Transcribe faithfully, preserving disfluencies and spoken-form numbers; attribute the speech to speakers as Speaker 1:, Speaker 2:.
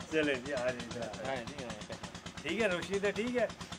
Speaker 1: चले जी आ जी ठीक है रोशनी तो ठीक है।